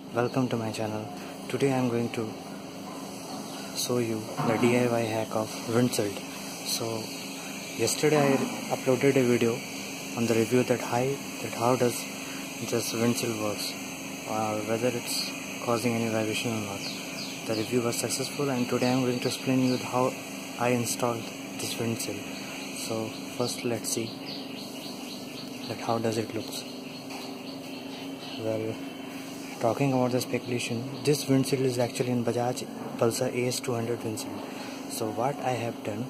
welcome to my channel. Today I am going to show you the DIY hack of windshield. So yesterday I uploaded a video on the review that how does this windshield works, or whether it's causing any vibration or not. The review was successful, and today I am going to explain you how I installed this windshield. So first let's see that how does it looks. Well, talking about the speculation, this windshield is actually in Bajaj Pulsar AS200 windshield. So what I have done,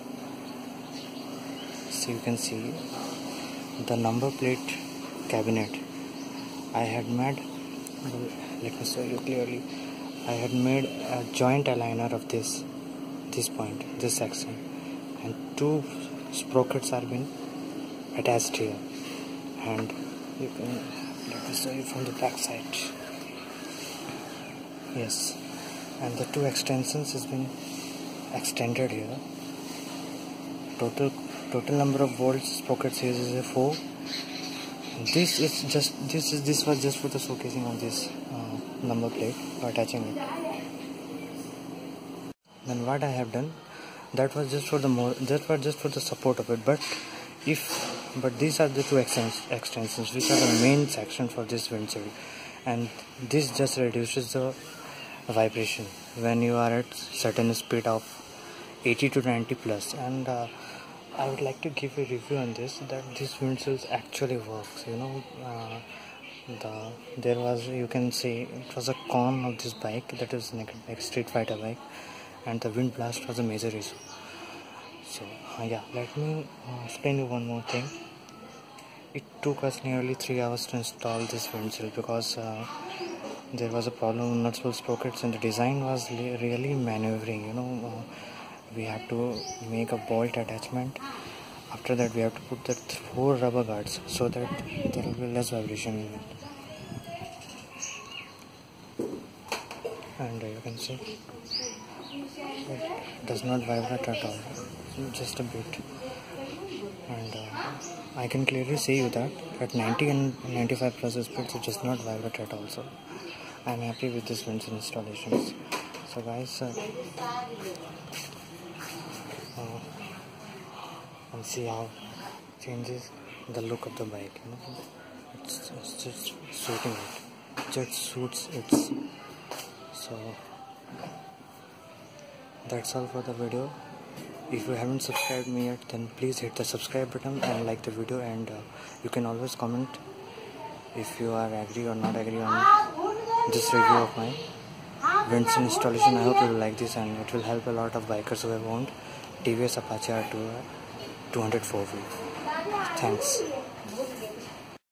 so you can see the number plate cabinet. I had made, let me show you clearly. I had made a joint aligner of this point, this section, and two sprockets are been attached here. And you can, let me show you from the back side. Yes, and the two extensions has been extended here. Total number of volts sprockets here is a 4. This was just for the showcasing of this number plate, attaching it. Then what I have done, that was just for the support of it. But these are the two extensions which are the main section for this windshield, and this just reduces the vibration when you are at certain speed of 80 to 90 plus. And I would like to give a review on this, that this windshield actually works. There was, you can see, it was a con of this bike, that is naked bike, Street Fighter bike, and the wind blast was a major issue. So yeah, let me explain you one more thing. It took us nearly 3 hours to install this windshield because there was a problem with multiple sprockets, and the design was really maneuvering. We have to make a bolt attachment. After that we have to put the 4 rubber guards so that there will be less vibration in it. And you can see it does not vibrate at all, just a bit. And I can clearly see you that at 90 and 95 plus speeds it does not vibrate at all. So I am happy with this windshield installations. So guys, and see how it changes the look of the bike. It's just suiting it. It just suits it. So that's all for the video. If you haven't subscribed me yet, then please hit the subscribe button and like the video, and you can always comment if you are agree or not agree on this review of my windshield installation. I hope you will like this, and it will help a lot of bikers who have owned TVS Apache R2 204V. Thanks.